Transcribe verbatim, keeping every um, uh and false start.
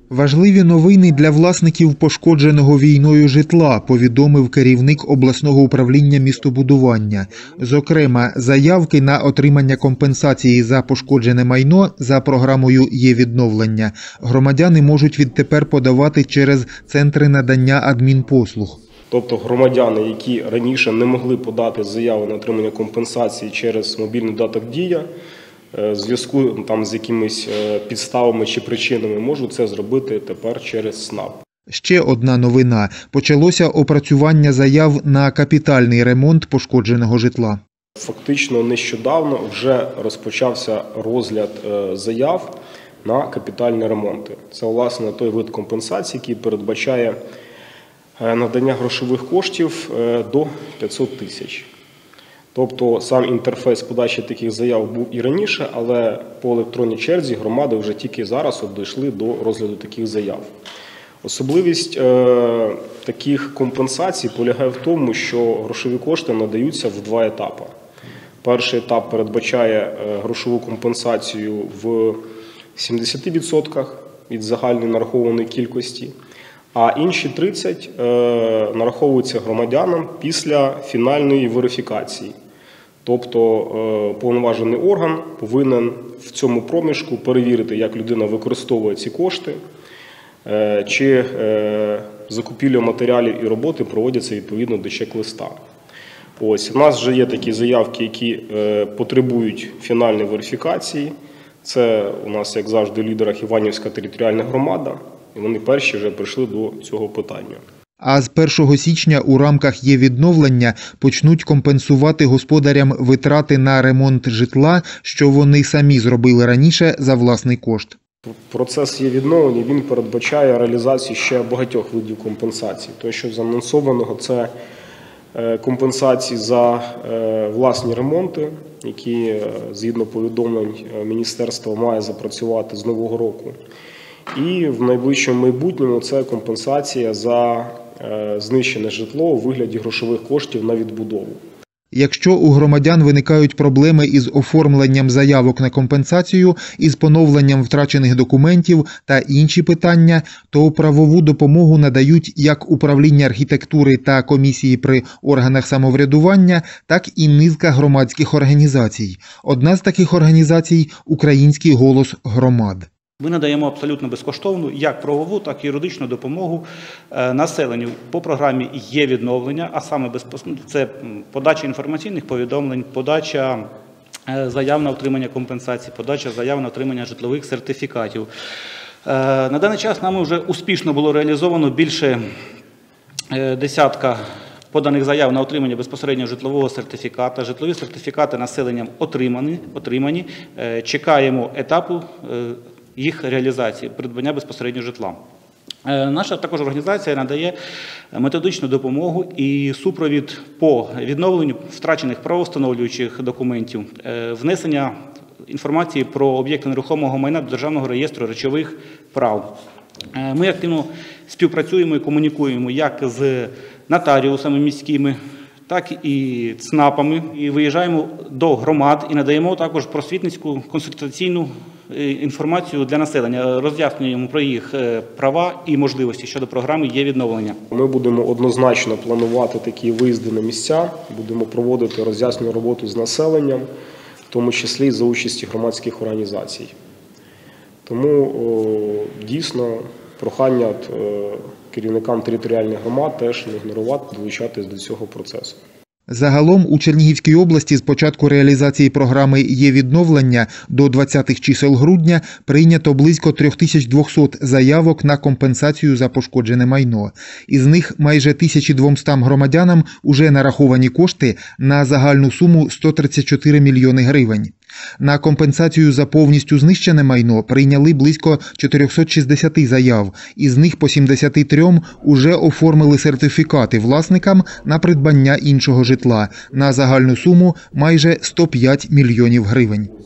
Важливі новини для власників пошкодженого війною житла, повідомив керівник обласного управління містобудування. Зокрема, заявки на отримання компенсації за пошкоджене майно за програмою «Є-відновлення» громадяни можуть відтепер подавати через центри надання адмінпослуг. Тобто громадяни, які раніше не могли подати заяву на отримання компенсації через мобільний додаток «Дія», в зв'язку там з якимись підставами чи причинами, можуть це зробити тепер через СНАП. Ще одна новина. Почалося опрацювання заяв на капітальний ремонт пошкодженого житла. Фактично нещодавно вже розпочався розгляд заяв на капітальні ремонти. Це, власне, той вид компенсації, який передбачає надання грошових коштів до п'ятсот тисяч. Тобто сам інтерфейс подачі таких заяв був і раніше, але по електронній черзі громади вже тільки зараз от дійшли до розгляду таких заяв. Особливість е, таких компенсацій полягає в тому, що грошові кошти надаються в два етапи. Перший етап передбачає грошову компенсацію в сімдесят відсотків від загальної нарахованої кількості, а інші тридцять відсотків е, нараховуються громадянам після фінальної верифікації. Тобто е, повноважений орган повинен в цьому проміжку перевірити, як людина використовує ці кошти, е, чи е, закупівля матеріалів і роботи проводяться відповідно до чек-листа. Ось, у нас вже є такі заявки, які е, потребують фінальної верифікації. Це у нас, як завжди, в лідерах Іванівська територіальна громада. І вони перші вже прийшли до цього питання. А з першого січня у рамках «Є-відновлення» почнуть компенсувати господарям витрати на ремонт житла, що вони самі зробили раніше за власний кошт. Процес «Є-відновлення» він передбачає реалізацію ще багатьох видів компенсацій. Те, що з анонсованого, це компенсації за власні ремонти, які, згідно повідомлень міністерства, має запрацювати з нового року. І в найближчому майбутньому це компенсація за знищене житло у вигляді грошових коштів на відбудову. Якщо у громадян виникають проблеми із оформленням заявок на компенсацію, із поновленням втрачених документів та інші питання, то правову допомогу надають як управління архітектури та комісії при органах самоврядування, так і низка громадських організацій. Одна з таких організацій – «Український голос громад». Ми надаємо абсолютно безкоштовну як правову, так і юридичну допомогу населенню по програмі «Є-відновлення», а саме це подача інформаційних повідомлень, подача заяв на отримання компенсації, подача заяв на отримання житлових сертифікатів. На даний час нами вже успішно було реалізовано більше десятка поданих заяв на отримання безпосередньо житлового сертифіката. Житлові сертифікати населенням отримані, отримані. Чекаємо етапу їх реалізації, придбання безпосередньо житла. Наша також організація надає методичну допомогу і супровід по відновленню втрачених правовстановлюючих документів, внесення інформації про об'єкти нерухомого майна до Державного реєстру речових прав. Ми активно співпрацюємо і комунікуємо як з нотаріусами міськими, так і ЦНАПами, і виїжджаємо до громад і надаємо також просвітницьку консультаційну інформацію для населення, роз'яснюємо про їх права і можливості щодо програми «Є-відновлення». Ми будемо однозначно планувати такі виїзди на місця, будемо проводити роз'яснювальну роботу з населенням, в тому числі за участі громадських організацій. Тому дійсно прохання керівникам територіальних громад теж не ігнорувати, долучатись до цього процесу. Загалом у Чернігівській області з початку реалізації програми «Є-відновлення» до двадцятих чисел грудня прийнято близько три тисячі двісті заявок на компенсацію за пошкоджене майно. Із них майже тисяча двісті громадянам уже нараховані кошти на загальну суму сто тридцять чотири мільйони гривень. На компенсацію за повністю знищене майно прийняли близько чотириста шістдесят заяв, із них по сімдесят три уже оформили сертифікати власникам на придбання іншого житла на загальну суму майже сто п'ять мільйонів гривень.